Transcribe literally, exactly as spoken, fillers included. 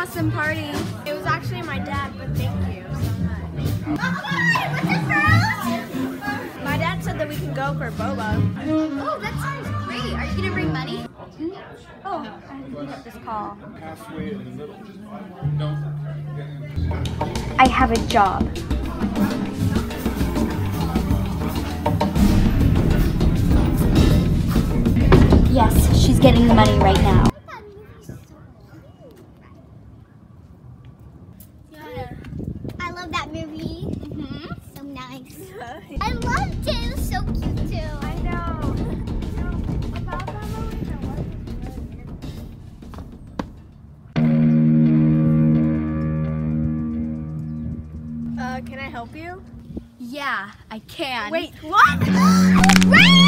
awesome party. It was actually my dad, but thank you so much. Hi, what's up, girls? My dad said that we can go for boba. Oh, that sounds great. Are you gonna bring money? Oh, I have to pick up this call. Halfway in the middle. Don't. I have a job. Yes, she's getting the money right now. I love that movie. Mm-hmm. So nice. I loved it. It was so cute too. I know. About that movie, Uh, can I help you? Yeah, I can. Wait, what? Ray!